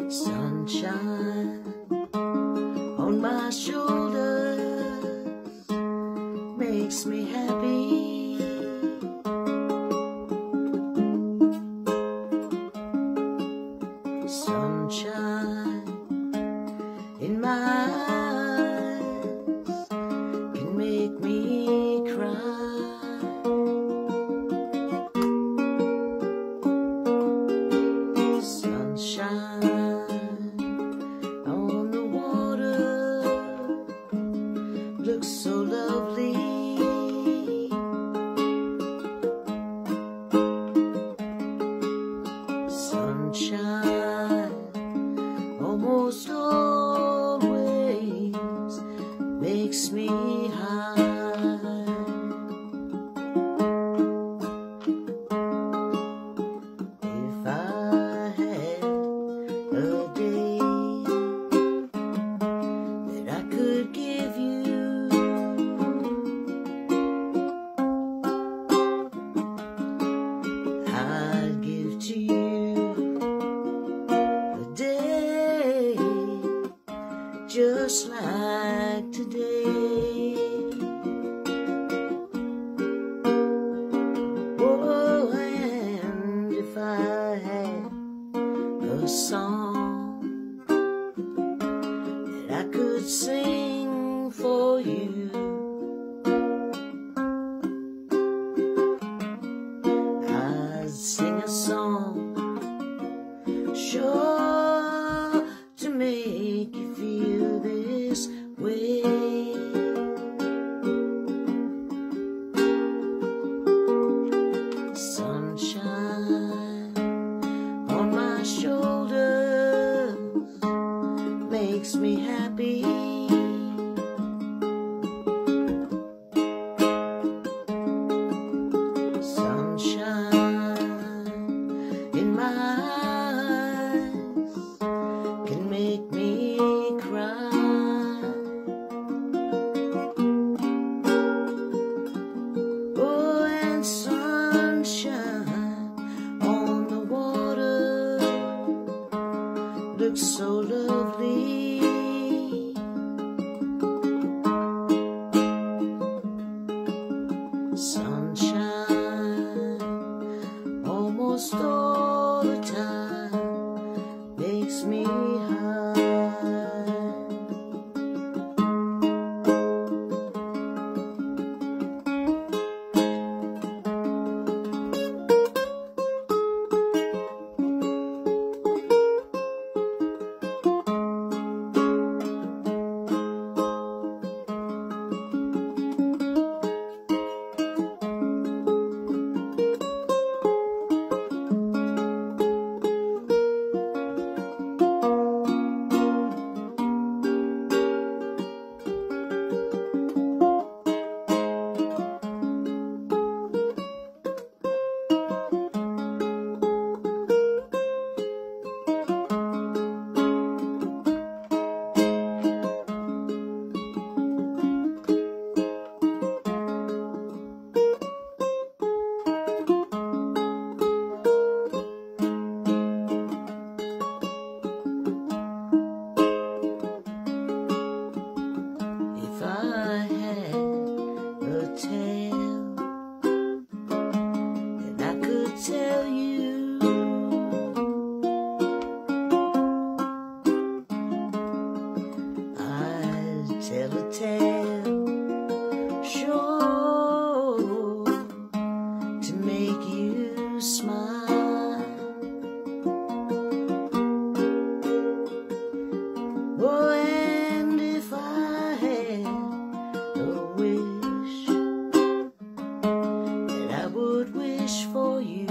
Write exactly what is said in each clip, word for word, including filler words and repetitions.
Sunshine on my shoulders makes me happy. Sunshine in my eyes can make me cry. Sunshine on the water looks so lovely. Sunshine almost always makes me high. If I had a day that I could give you, I'd give to you a day just like today. Oh, and if I had a song that I could sing for you, I'd sing a song sure to make you feel this way. Sunshine on my shoulders makes me happy. Sunshine in my eyes can make me cry. Oh, and sunshine on the water looks so lovely. Sunshine almost all the time makes me high. If I had a tale that I could tell you, I'd tell a tale sure to make you smile. Oh, and if I had a wish that I would wish for you,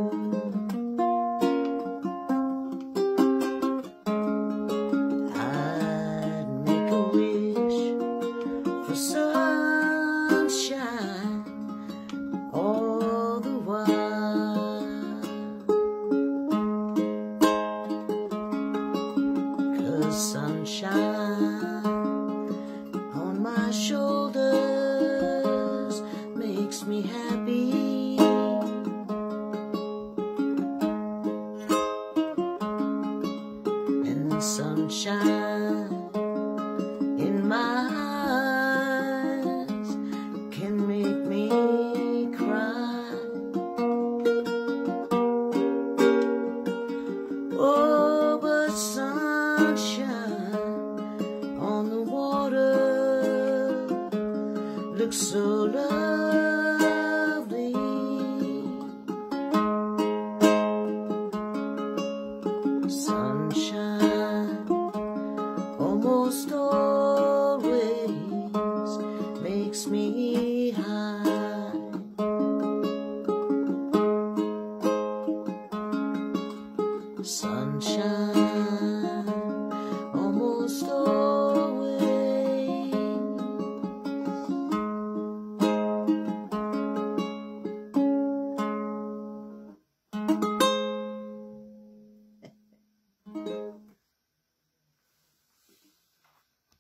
I'd make a wish for sunshine all the while. 'Cause sunshine on my shoulders makes me happy. And sunshine in my eyes can make me cry. Oh, but sunshine on the water looks so lovely. Sunshine almost always makes me high. Sunshine